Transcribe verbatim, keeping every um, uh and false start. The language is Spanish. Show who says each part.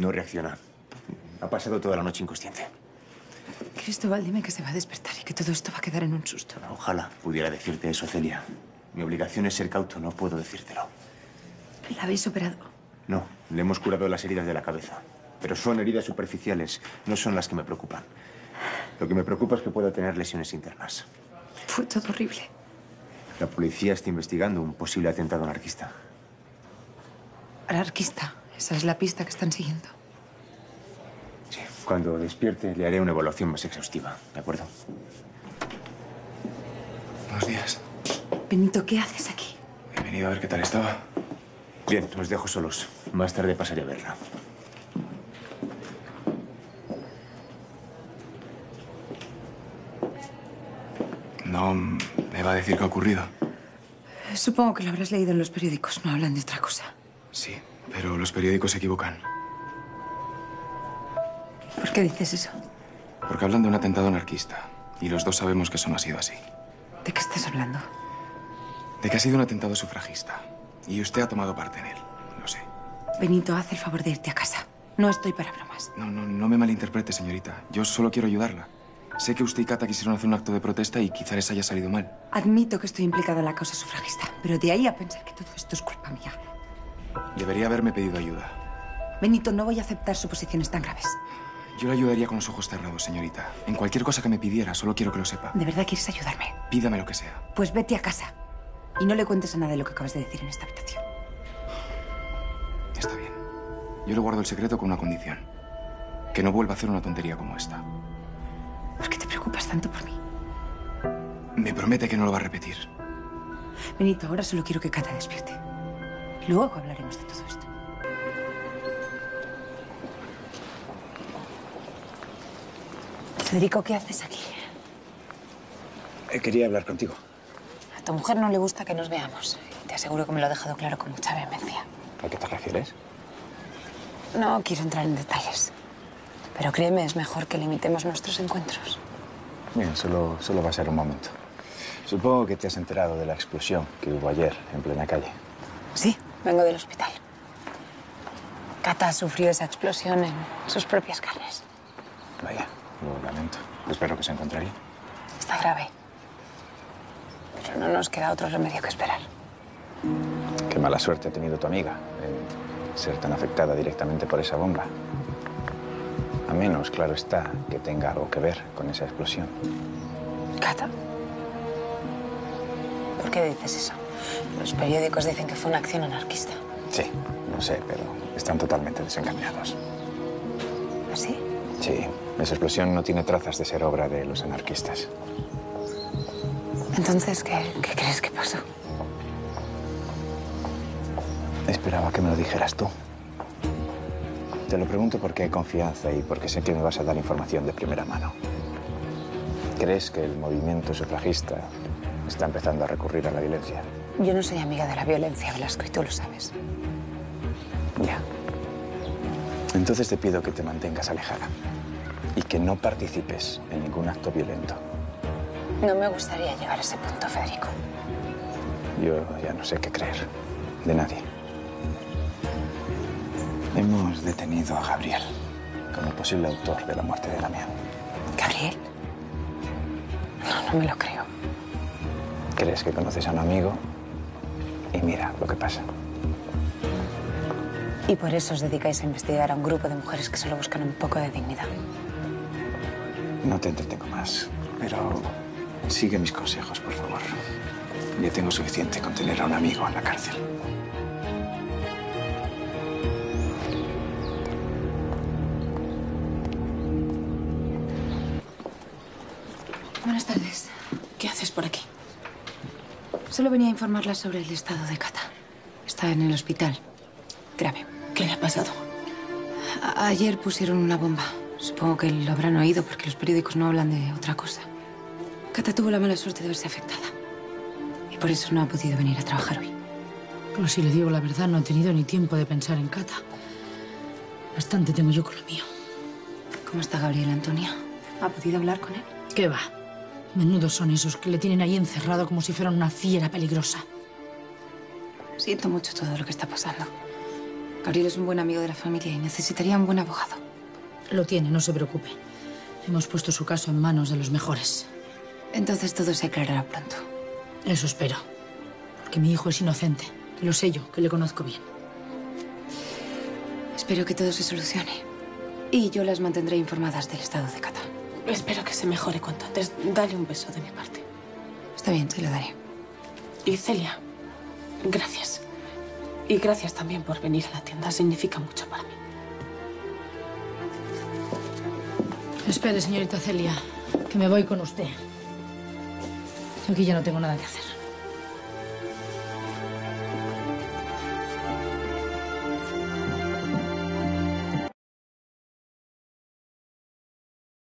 Speaker 1: No reacciona. Ha pasado toda la noche inconsciente.
Speaker 2: Cristóbal, dime que se va a despertar y que todo esto va a quedar en un susto.
Speaker 1: Ojalá pudiera decirte eso, Celia. Mi obligación es ser cauto, no puedo decírtelo.
Speaker 2: ¿La habéis operado?
Speaker 1: No, le hemos curado las heridas de la cabeza. Pero son heridas superficiales, no son las que me preocupan. Lo que me preocupa es que pueda tener lesiones internas.
Speaker 2: Fue todo horrible.
Speaker 1: La policía está investigando un posible atentado anarquista.
Speaker 2: ¿Anarquista? Esa es la pista que están siguiendo.
Speaker 1: Sí, cuando despierte le haré una evaluación más exhaustiva, ¿de acuerdo?
Speaker 3: Buenos días.
Speaker 2: Benito, ¿qué haces aquí?
Speaker 3: He venido a ver qué tal estaba.
Speaker 1: Bien, os dejo solos. Más tarde pasaré a verla.
Speaker 3: No me va a decir qué ha ocurrido.
Speaker 2: Supongo que lo habrás leído en los periódicos. No hablan de otra cosa.
Speaker 3: Sí, pero los periódicos se equivocan.
Speaker 2: ¿Por qué dices eso?
Speaker 3: Porque hablan de un atentado anarquista. Y los dos sabemos que eso no ha sido así.
Speaker 2: ¿De qué estás hablando?
Speaker 3: De que ha sido un atentado sufragista. Y usted ha tomado parte en él. Lo sé.
Speaker 2: Benito, haz el favor de irte a casa. No estoy para bromas.
Speaker 3: No, no, no me malinterprete, señorita. Yo solo quiero ayudarla. Sé que usted y Cata quisieron hacer un acto de protesta y quizá les haya salido mal.
Speaker 2: Admito que estoy implicada en la causa sufragista, pero de ahí a pensar que todo esto es culpa mía.
Speaker 3: Debería haberme pedido ayuda.
Speaker 2: Benito, no voy a aceptar suposiciones tan graves.
Speaker 3: Yo le ayudaría con los ojos cerrados, señorita. En cualquier cosa que me pidiera, solo quiero que lo sepa.
Speaker 2: ¿De verdad quieres ayudarme?
Speaker 3: Pídame lo que sea.
Speaker 2: Pues vete a casa. Y no le cuentes a nadie de lo que acabas de decir en esta habitación.
Speaker 3: Está bien. Yo le guardo el secreto con una condición. Que no vuelva a hacer una tontería como esta.
Speaker 2: ¿Por qué te preocupas tanto por mí?
Speaker 3: Me promete que no lo va a repetir.
Speaker 2: Benito, ahora solo quiero que Cata despierte. Luego hablaremos de todo esto. Federico, ¿qué haces aquí?
Speaker 4: Eh, quería hablar contigo.
Speaker 2: A tu mujer no le gusta que nos veamos. Te aseguro que me lo ha dejado claro con mucha vehemencia.
Speaker 4: ¿A qué te refieres?
Speaker 2: No quiero entrar en detalles. Pero créeme, es mejor que limitemos nuestros encuentros.
Speaker 4: Bien, solo, solo va a ser un momento. Supongo que te has enterado de la explosión que hubo ayer en plena calle.
Speaker 2: Sí, vengo del hospital. Cata sufrió esa explosión en sus propias carnes.
Speaker 4: Vaya, lo lamento. Espero que se encuentre bien.
Speaker 2: Está grave. Pero no nos queda otro remedio que esperar.
Speaker 4: Qué mala suerte ha tenido tu amiga en ser tan afectada directamente por esa bomba. A menos, claro está, que tenga algo que ver con esa explosión.
Speaker 2: ¿Cata? ¿Por qué dices eso? Los periódicos dicen que fue una acción anarquista.
Speaker 4: Sí, no sé, pero están totalmente desengañados.
Speaker 2: ¿Así?
Speaker 4: Sí, esa explosión no tiene trazas de ser obra de los anarquistas.
Speaker 2: Entonces, ¿qué, qué crees que pasó?
Speaker 4: Esperaba que me lo dijeras tú. Te lo pregunto porque hay confianza y porque sé que me vas a dar información de primera mano. ¿Crees que el movimiento sufragista está empezando a recurrir a la violencia?
Speaker 2: Yo no soy amiga de la violencia, Velasco, y tú lo sabes.
Speaker 4: Ya. Entonces te pido que te mantengas alejada y que no participes en ningún acto violento.
Speaker 2: No me gustaría llegar a ese punto, Federico.
Speaker 4: Yo ya no sé qué creer de nadie. Hemos detenido a Gabriel como posible autor de la muerte de Damián.
Speaker 2: ¿Gabriel? No, no me lo creo.
Speaker 4: Crees que conoces a un amigo y mira lo que pasa.
Speaker 2: Y por eso os dedicáis a investigar a un grupo de mujeres que solo buscan un poco de dignidad.
Speaker 4: No te entretengo más, pero sigue mis consejos, por favor. Ya tengo suficiente con tener a un amigo en la cárcel.
Speaker 2: Buenas tardes. ¿Qué haces por aquí? Solo venía a informarla sobre el estado de Cata. Está en el hospital. Grave.
Speaker 5: ¿Qué le ha pasado?
Speaker 2: A- ayer pusieron una bomba. Supongo que lo habrán oído porque los periódicos no hablan de otra cosa. Cata tuvo la mala suerte de verse afectada. Y por eso no ha podido venir a trabajar hoy.
Speaker 5: Pues si le digo la verdad, no he tenido ni tiempo de pensar en Cata. Bastante tengo yo con lo mío.
Speaker 2: ¿Cómo está Gabriel, Antonia? ¿Ha podido hablar con él?
Speaker 5: ¿Qué va? Menudos son esos que le tienen ahí encerrado como si fueran una fiera peligrosa.
Speaker 2: Siento mucho todo lo que está pasando. Gabriel es un buen amigo de la familia y necesitaría un buen abogado.
Speaker 5: Lo tiene, no se preocupe. Hemos puesto su caso en manos de los mejores.
Speaker 2: Entonces todo se aclarará pronto.
Speaker 5: Eso espero. Porque mi hijo es inocente. Que lo sé yo, que le conozco bien.
Speaker 2: Espero que todo se solucione. Y yo las mantendré informadas del estado de Cata.
Speaker 6: Espero que se mejore cuanto antes. Dale un beso de mi parte.
Speaker 2: Está bien, te lo daré.
Speaker 6: Y Celia, gracias. Y gracias también por venir a la tienda. Significa mucho para mí.
Speaker 5: Espere, señorita Celia, que me voy con usted. Yo aquí ya no tengo nada que hacer.